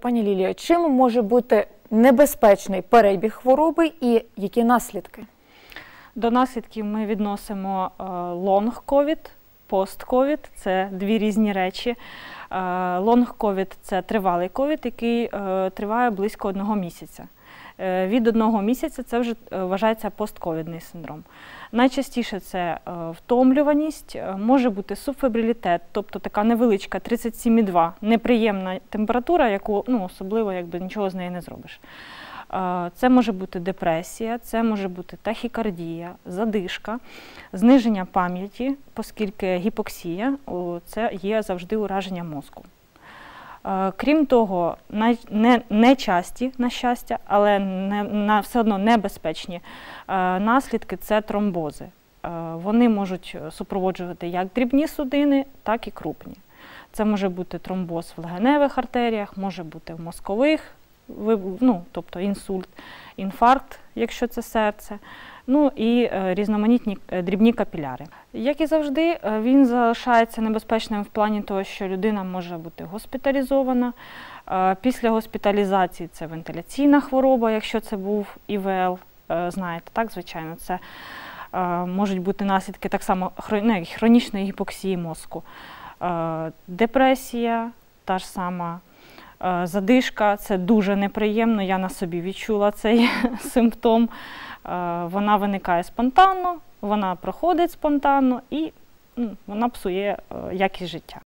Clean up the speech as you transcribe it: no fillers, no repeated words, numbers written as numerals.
Пані Лілія, чим може бути небезпечний перебіг хвороби і які наслідки? До наслідків ми відносимо лонг-ковід, пост-ковід – це дві різні речі. Лонг-ковід – це тривалий ковід, який триває близько 1 місяця. Від 1 місяця це вже вважається постковідний синдром. Найчастіше це втомлюваність, може бути субфебрилітет, тобто така невеличка 37,2, неприємна температура, яку особливо нічого з нею не зробиш. Це може бути депресія, це може бути тахікардія, задишка, зниження пам'яті, оскільки гіпоксія – це є завжди ураження мозку. Крім того, не часті, на щастя, але все одно небезпечні наслідки – це тромбози. Вони можуть супроводжувати як дрібні судини, так і крупні. Це може бути тромбоз в легеневих артеріях, може бути в мозкових, тобто інсульт, інфаркт, якщо це серце, і різноманітні дрібні капіляри. Як і завжди, він залишається небезпечним в плані того, що людина може бути госпіталізована. Після госпіталізації це вентиляційна хвороба, якщо це був ІВЛ, знаєте, так, звичайно, це можуть бути наслідки так само хронічної гіпоксії мозку. Депресія, та ж сама. Задишка – це дуже неприємно, я на собі відчула цей симптом. Вона виникає спонтанно, вона проходить спонтанно і вона псує якість життя.